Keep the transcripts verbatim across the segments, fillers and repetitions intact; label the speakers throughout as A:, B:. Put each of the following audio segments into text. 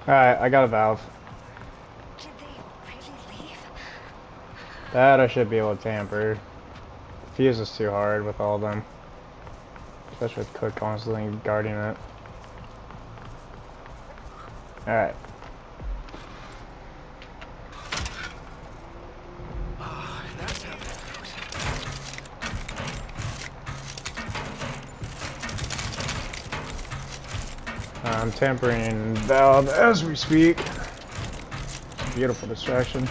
A: Alright, I got a valve.
B: Did they really leave?
A: That I should be able to tamper. Fuse is too hard with all of them. Especially with Cook constantly guarding it. Alright.
C: Oh, that's how that goes.
A: I'm tampering valve as we speak. Beautiful distraction.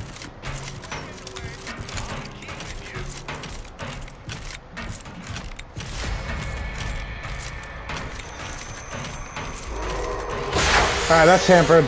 A: Alright, that's tampered.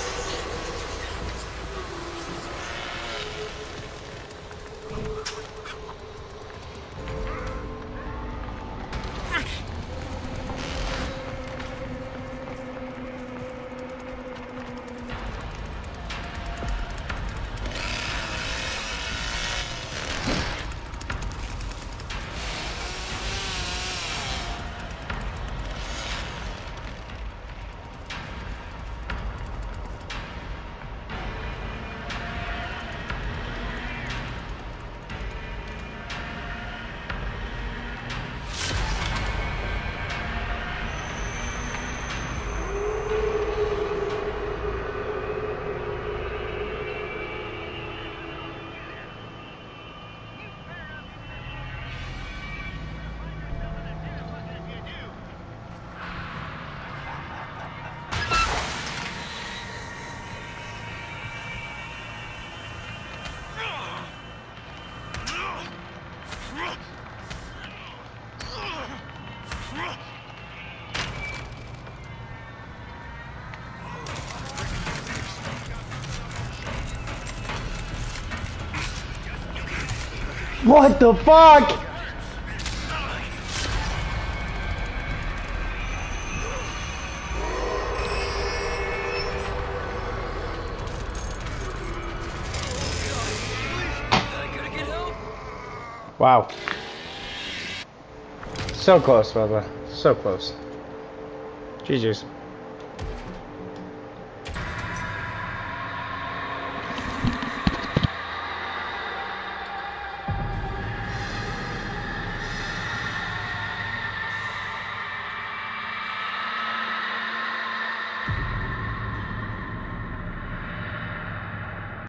A: What the fuck? Wow. So close, brother. So close. G G's.